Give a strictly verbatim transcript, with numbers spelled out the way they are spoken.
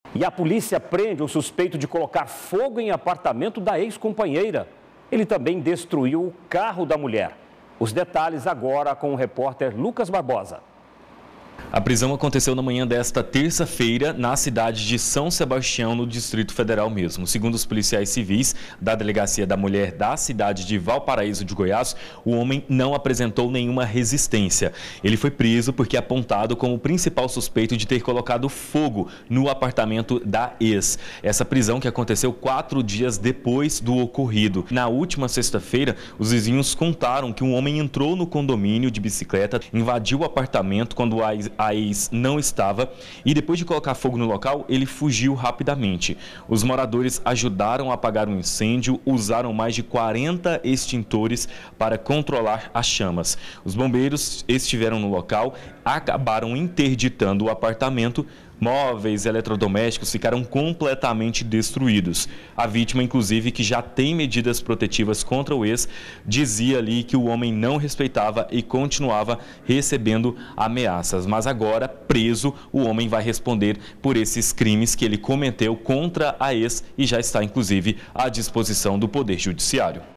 E a polícia prende o suspeito de colocar fogo em apartamento da ex-companheira. Ele também destruiu o carro da mulher. Os detalhes agora com o repórter Lucas Barbosa. A prisão aconteceu na manhã desta terça-feira na cidade de São Sebastião, no Distrito Federal mesmo. Segundo os policiais civis da Delegacia da Mulher da cidade de Valparaíso de Goiás, o homem não apresentou nenhuma resistência. Ele foi preso porque é apontado como o principal suspeito de ter colocado fogo no apartamento da ex. Essa prisão que aconteceu quatro dias depois do ocorrido. Na última sexta-feira, os vizinhos contaram que um homem entrou no condomínio de bicicleta, invadiu o apartamento quando a A ex não estava e depois de colocar fogo no local, ele fugiu rapidamente. Os moradores ajudaram a apagar o incêndio, usaram mais de quarenta extintores para controlar as chamas. Os bombeiros estiveram no local, acabaram interditando o apartamento. Móveis, eletrodomésticos ficaram completamente destruídos. A vítima, inclusive, que já tem medidas protetivas contra o ex, dizia ali que o homem não respeitava e continuava recebendo ameaças. Mas agora, preso, o homem vai responder por esses crimes que ele cometeu contra a ex e já está, inclusive, à disposição do Poder Judiciário.